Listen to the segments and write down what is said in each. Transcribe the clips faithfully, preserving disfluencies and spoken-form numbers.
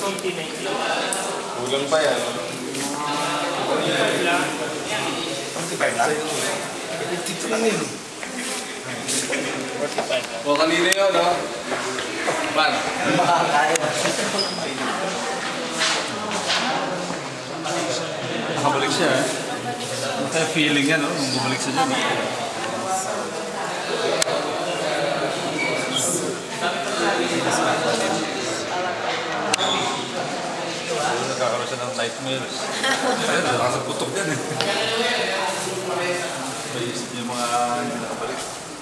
Kulang pa yan. forty-five lang. forty-five lang? fifty lang yun. forty-five lang. O kanina yun, no? Man. Makakaya. Nakabalik siya, eh. Kaya feeling yan, no? Nung bumalik siya dyan. Nagkakaroon siya ng nightmares. Ayun, nakakaputok yan, eh. May isip niya yung mga hindi nakabalik.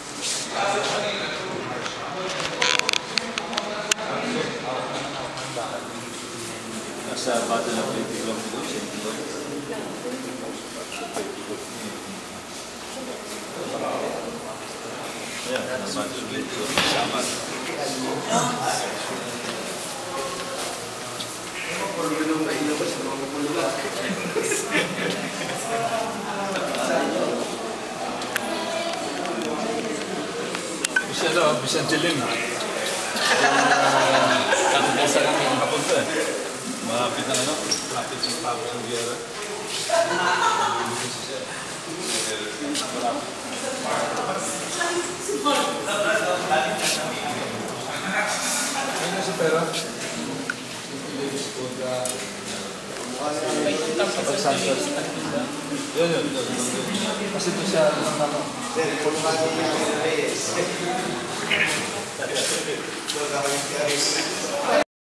Nasa battle of twenty kilometers. Ayan, nasa battle of twenty kilometers. Saman. Bisa daw, bisa dilim. Nakakasa kami ang kapunta eh. Malapit na ano, malapit yung tapos ng gera. Ano sa pera? Yun, yun, yun. Kasi ito siya, ano, ano,